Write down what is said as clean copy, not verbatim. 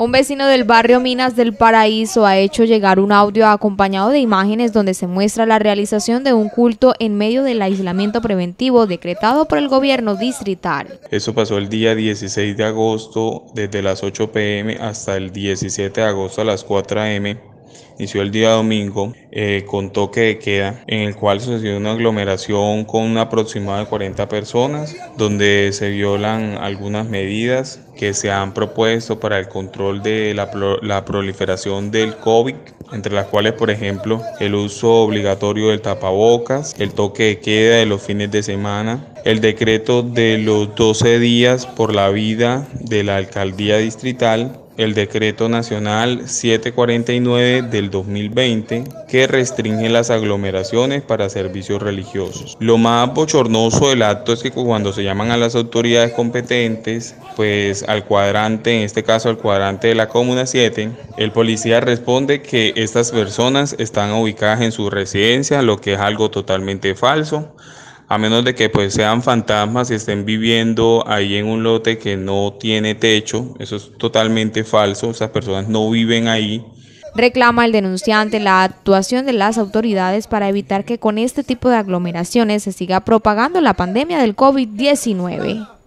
Un vecino del barrio Minas del Paraíso ha hecho llegar un audio acompañado de imágenes donde se muestra la realización de un culto en medio del aislamiento preventivo decretado por el gobierno distrital. Eso pasó el día 16 de agosto desde las 8 p.m. hasta el 17 de agosto a las 4 a.m. Inició el día domingo con toque de queda, en el cual sucedió una aglomeración con un aproximado de 40 personas, donde se violan algunas medidas que se han propuesto para el control de la proliferación del COVID, entre las cuales, por ejemplo, el uso obligatorio del tapabocas, el toque de queda de los fines de semana, el decreto de los 12 días por la vida de la alcaldía distrital, el decreto nacional 749 del 2020 que restringe las aglomeraciones para servicios religiosos. Lo más bochornoso del acto es que cuando se llaman a las autoridades competentes, pues al cuadrante, en este caso al cuadrante de la Comuna 7, el policía responde que estas personas están ubicadas en su residencia, lo que es algo totalmente falso. A menos de que pues sean fantasmas y estén viviendo ahí en un lote que no tiene techo, eso es totalmente falso, esas personas no viven ahí. Reclama el denunciante la actuación de las autoridades para evitar que con este tipo de aglomeraciones se siga propagando la pandemia del COVID-19.